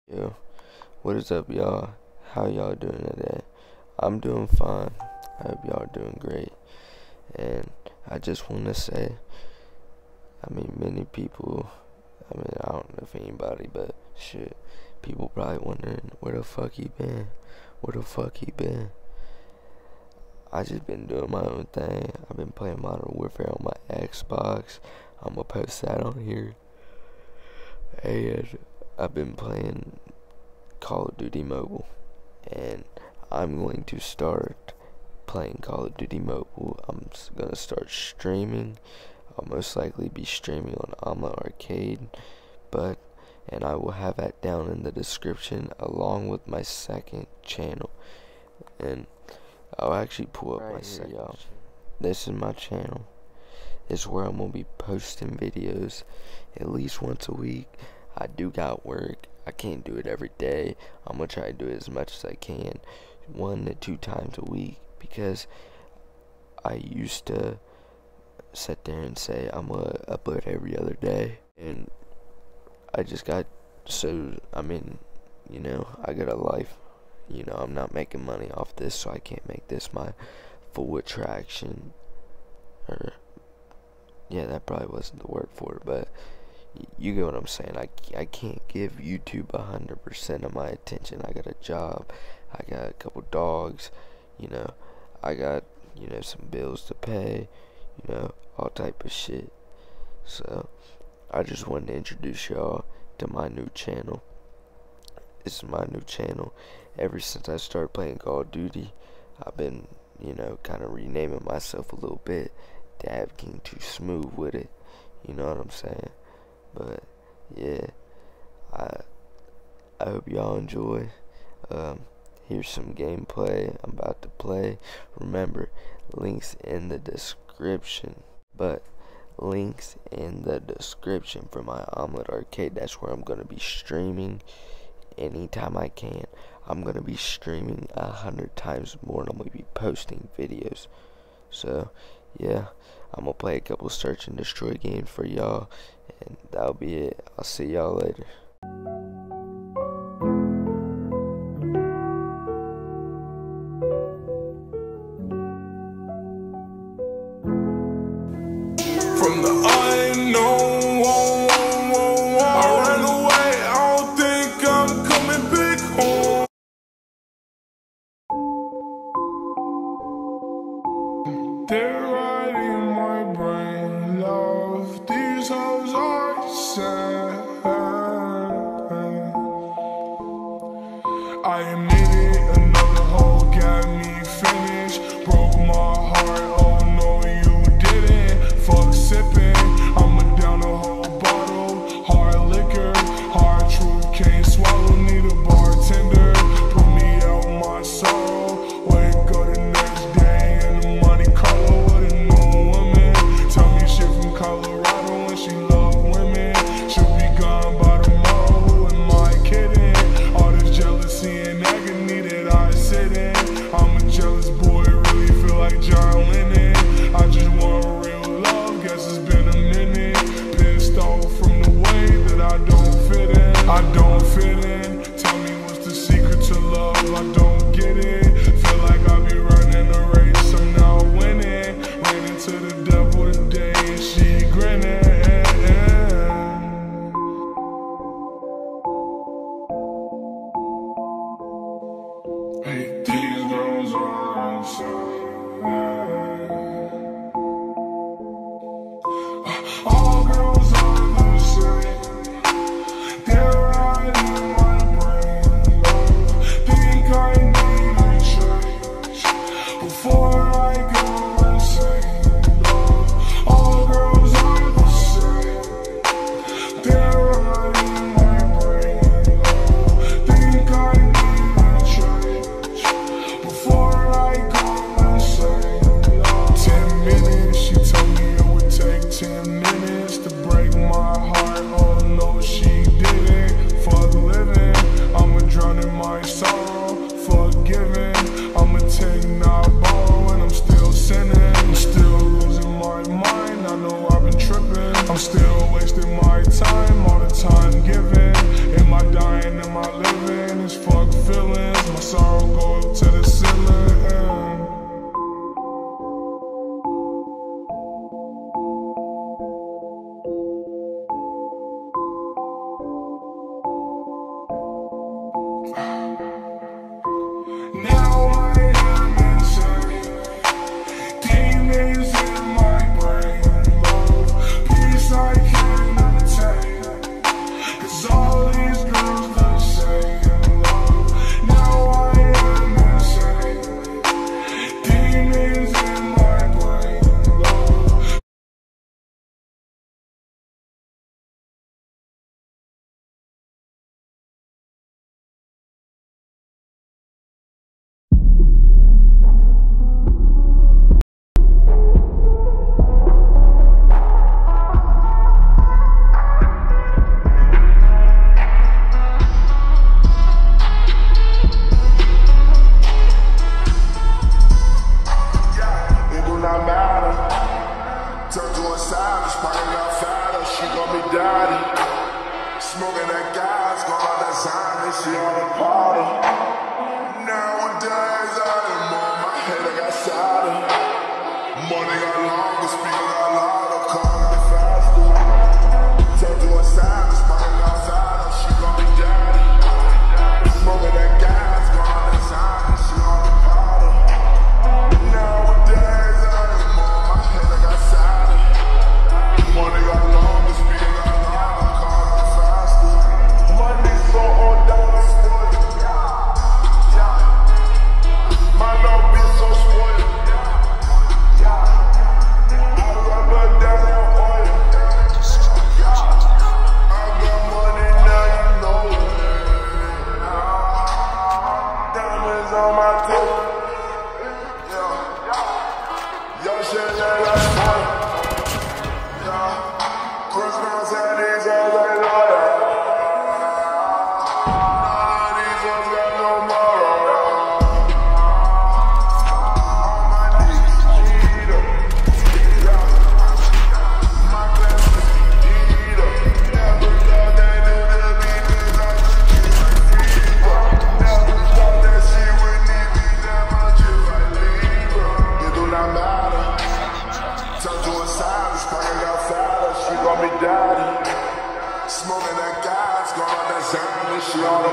Yo, what is up, y'all? How y'all doing today? I'm doing fine. I hope y'all are doing great. And I just want to say, many people, I don't know if anybody, but shit, people probably wondering where the fuck he been? Where the fuck he been? I just been doing my own thing. I've been playing Modern Warfare on my Xbox. I'm gonna post that on here. And I've been playing Call of Duty Mobile, and I'm going to start playing Call of Duty Mobile. I'm gonna start streaming. I'll most likely be streaming on Omlet Arcade, and I will have that down in the description along with my second channel. And I'll actually pull up my second. Y'all. This is my channel. It's where I'm gonna be posting videos at least once a week. I do got work. I can't do it every day. I'm gonna try to do it as much as I can, 1 to 2 times a week, because I used to sit there and say I'm gonna upload every other day, and I just got I got a life. I'm not making money off this, so I can't make this my full attraction. Or yeah, that probably wasn't the word for it, but you get what I'm saying. I can't give YouTube 100% of my attention. I got a job, I got a couple dogs, I got some bills to pay, all type of shit. So I just wanted to introduce y'all to my new channel. This is my new channel. Ever since I started playing Call of Duty, I've been kind of renaming myself a little bit. Dab King Too Smooth with it, you know what I'm saying? But yeah, I hope y'all enjoy. Here's some gameplay I'm about to play. Remember, links in the description. But links in the description for my Omlet Arcade. That's where I'm gonna be streaming anytime I can. I'm gonna be streaming 100 times more, and I'm gonna be posting videos. So yeah, I'm gonna play a couple search and destroy games for y'all, and that'll be it. I'll see y'all later. From the unknown, I ran away. I don't think I'm coming back home. They're right in my brain, love. These hoes are sad. I admit it, another hoe got me finished. Broke my heart, oh no you didn't. Fuck sipping, I'ma down a whole bottle. Hard liquor, hard truth, can't swallow. Need a bartender, put me out my sorrow. Wake up the next day in the money color with a new woman. Tell me shit from Colorado when she love women. She'll be gone by tomorrow, who am I kidding? All this jealousy and agony that I sit in. I'm a jealous boy, really feel like John Lennon. I just want real love, guess it's been a minute. Pissed off from the way that I don't fit in. I don't fit in. Tell me what's the secret to love, I don't get it. Feel like I be running a race, I'm not winning. Ran into the devil today and she grinning. Hey, these girls are inside. All girls are the same. They're right in my brain, love. Think I need a change before I go insane, love. All girls are the same. They're right in my brain, love. Think I need a change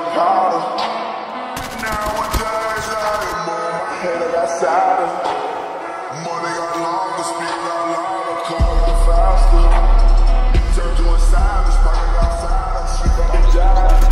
powder. Nowadays I am on my head, I got sadder. Money got longer, speak got louder, car got faster. Turn to a savage, pocket got fatter, shit got a job.